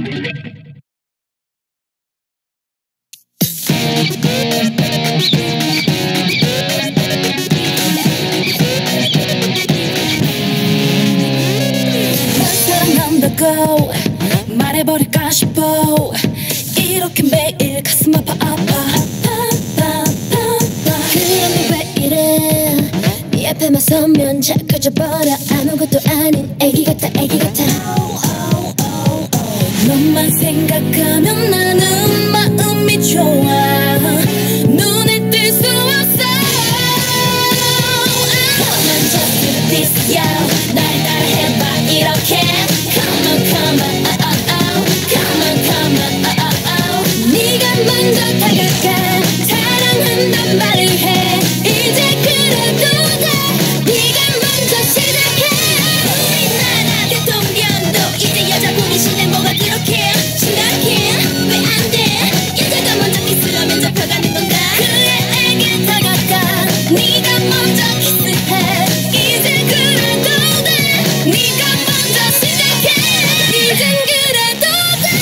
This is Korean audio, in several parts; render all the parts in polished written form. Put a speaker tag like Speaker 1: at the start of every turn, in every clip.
Speaker 1: 사랑한다고 말해버릴까 싶어. 이렇게 매일 가슴 아파 그런데 왜 이래. 네 앞에만 서면 자꾸 져버려. 아무것도 아닌 애기 같아 애기 같아. 너만 생각하면 나는 마음이 좋아. 눈에 뜰 수 없어. Come on just do this yo. 날 따라해봐 이렇게. Come on come on come on come on 네가 먼저 다가가. 사랑한단 말을 해. 이제 그래도 돼. 네가 먼저 시작해. 우리나라 대통령도 이제 여자분이 신내. 뭐가 그렇게 심각해. 왜 안 돼. 여자가 먼저 키스하면 잡혀가는 건가. 그애에게 다가가. 네가 먼저 키스해. 이제 그래도 돼. 네가 먼저 시작해. 이젠 그래도 돼.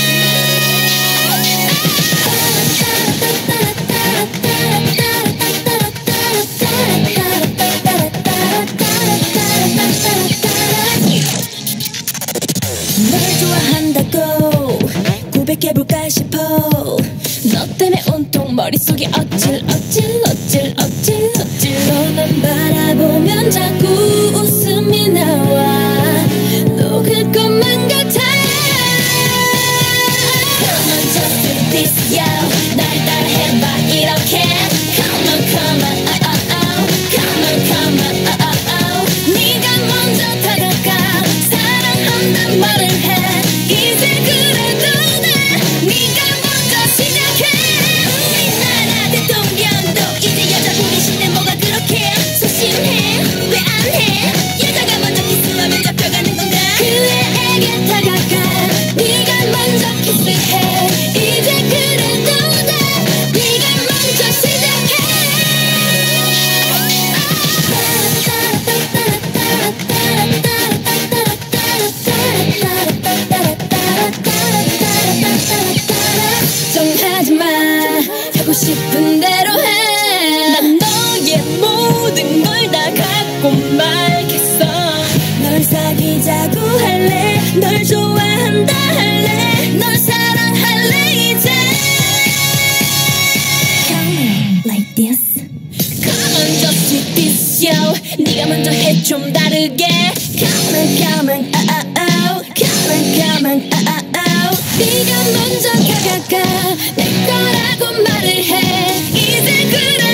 Speaker 1: 널 좋아한다고 고백해볼까 싶어. 너 때문에 온통 머릿속이 어찔 너만 바라보면 자꾸 웃음이 나와. 녹을 것만 같아. Come on just do this yo. 날 따라해봐 이렇게. Come on come on come on come on 네가 먼저 다가가. 사랑한단 말을 해. 이제 그래도 돼. 네가 먼저 시작해. 우리나라 대통령도 이제 여자분이 신내. 뭐가 그렇게 소심해. 왜 안 해. 여자가 먼저 키스하면 잡혀가는 건가. 그애에게 다가가. 네가 먼저 키스해. 이제 그래도 돼. 네가 먼저 시작해. 걱정하지마. 하고 싶은 대로 해. 난 너의 모든 걸 다 갖고 말겠어. 널 사귀자고 할래. 널 좋아한다 할래. 널 사랑할래 이제. Come on like this. Come on just do this yo. 네가 먼저 해 좀 다르게. Come on come on come on come on 네가 먼저 다가가. 내 거라고 말을 해. 이제 그래